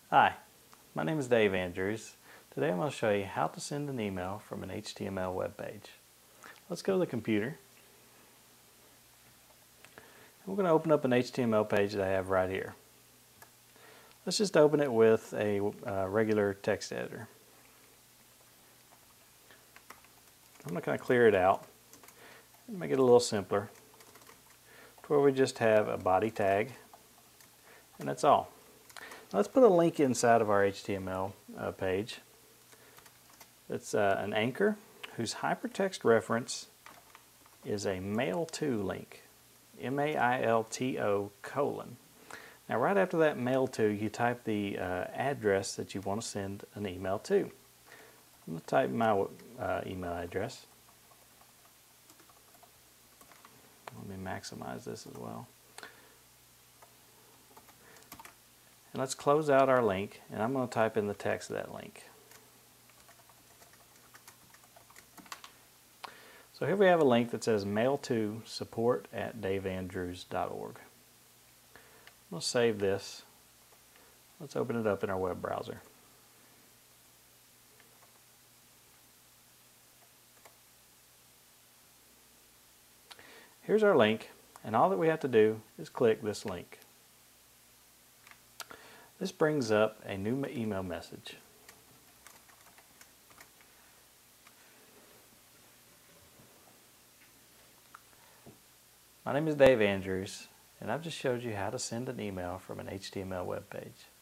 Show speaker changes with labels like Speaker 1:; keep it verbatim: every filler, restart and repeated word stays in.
Speaker 1: Hi, my name is Dave Andrews. Today I'm going to show you how to send an email from an H T M L web page. Let's go to the computer. We're going to open up an H T M L page that I have right here. Let's just open it with a uh, regular text editor. I'm going to kind of clear it out and make it a little simpler to where we just have a body tag, and that's all. Now let's put a link inside of our H T M L uh, page. It's uh, an anchor whose hypertext reference is a mail to link, M A I L T O colon. Now right after that mail to, you type the uh, address that you want to send an email to. I'm going to type my uh, email address. Let me maximize this as well. And let's close out our link, and I'm going to type in the text of that link. So here we have a link that says mail to support at dave andrews dot org. I'm going to save this. Let's open it up in our web browser. Here's our link, and all that we have to do is click this link. This brings up a new email message. My name is Dave Andrews, and I've just showed you how to send an email from an H T M L web page.